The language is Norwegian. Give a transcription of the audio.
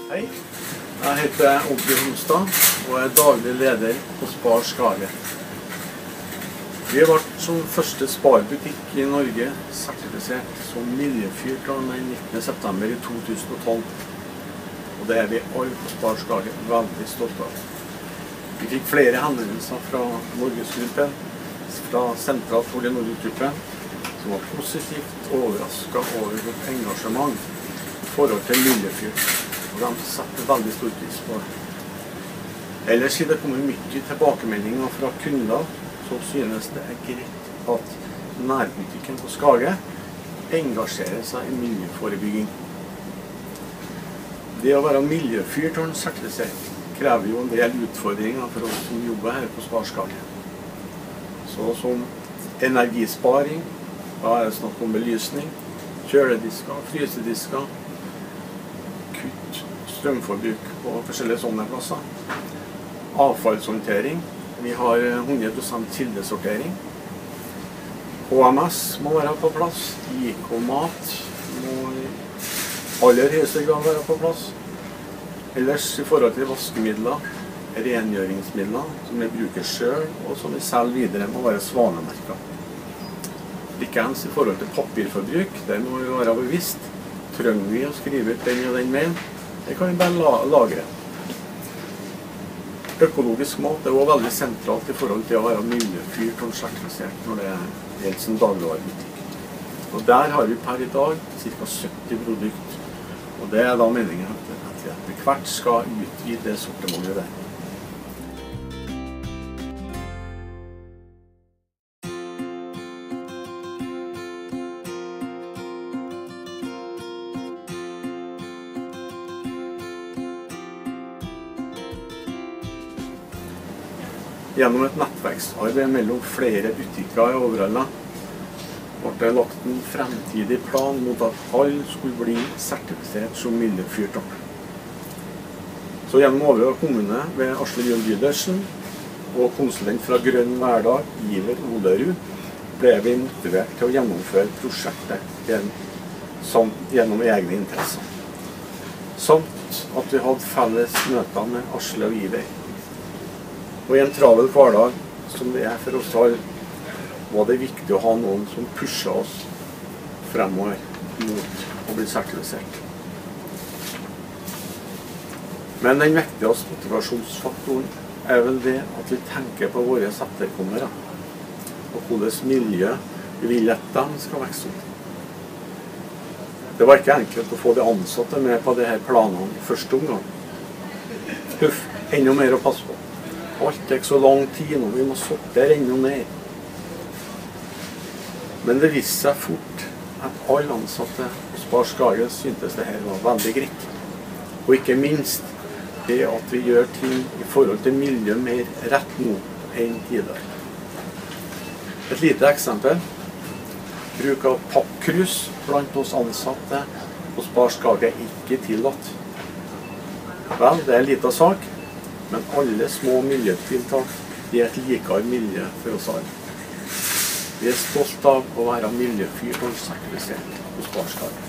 Hei, jeg heter Oddbjørn Homstad og er daglig leder på Spar Skaget. Vi ble som første Spar-butikk i Norge sertifisert som miljøfyrt den 19. september i 2012. Og det er vi alle på Spar Skaget veldig stolte av. Vi fikk flere henvendelser fra Norgesgruppen, fra sentralt Polynorgruppen, som var positivt overrasket over vårt engasjement i forhold til miljøfyrt. Og de setter veldig stor pris på det. Ellers det kommer mye tilbakemeldinger fra kunder som synes det er greit at nærbutikken på Skaget engasjerer seg i miljøforebygging. Det å være miljøfyrtårn sertifisert krever jo en del utfordringer for oss som jobber her på Spar Skaget. Så som energisparing, da er det snakk om belysning, kjøledisker, frysedisker, kutt strømforbruk på forskjellige sånne plasser. Avfallshåndtering. Vi har 100% kildesortering. HMS må være på plass. IK-mat må i aller høyeste grad være på plass. Ellers i forhold til vaskemidler, rengjøringsmidler som vi bruker selv og som vi selger videre må være svanemerker. Likeens i forhold til papirforbruk, der må vi være bevisst. Trenger vi å skrive ut den og den mailen? Det kan vi bare lagre. Økologisk mat er også veldig sentralt i forhold til å være miljøfyrtårn sertifisert når det gjelder som dagligvarebutikk. Og der har vi per i dag ca. 70 produkter. Og det er da meningen at vi etter hvert skal utvide det sortimentet der. Gjennom et nettverksarbeid mellom flere butikker i Overhalla ble det lagt en fremtidig plan mot at alle skulle bli sertifisert som miljøfyrtårn. Så gjennom Overhalla kommune ved Aslak Jørn Gydersen og konsulent fra Grønn Hverdag, Iver Olerud, ble vi motivert til å gjennomføre prosjektet gjennom egne interesser. Samt at vi hadde felles møter med Aslak og Iver. Og i en travel hverdag, som det er for oss alle, var det viktig å ha noen som pushet oss fremover mot å bli sertifisert. Men den viktigste motivasjonsfaktoren er vel det at vi tenker på våre etterkommere, og hvordan miljø vi vil at de skal vokse opp. Det var ikke enkelt å få de ansatte med på disse planene i første omgang. Huff, enda mer å passe på. Alt tar ikke så lang tid nå, vi må sortere enda mer. Men det viste seg fort at alle ansatte på Spar Skaget syntes det her var veldig greit. Og ikke minst det at vi gjør ting i forhold til miljø mer rett nå enn tidligere. Et lite eksempel. Bruk av pappkrus blant oss ansatte på Spar Skaget er ikke tillatt. Vel, det er en liten sak. Men alle små miljøtiltak gir et likere miljø for oss alle. Vi er stolt av å være miljøfyrtårn sertifisert på Spar Skaget.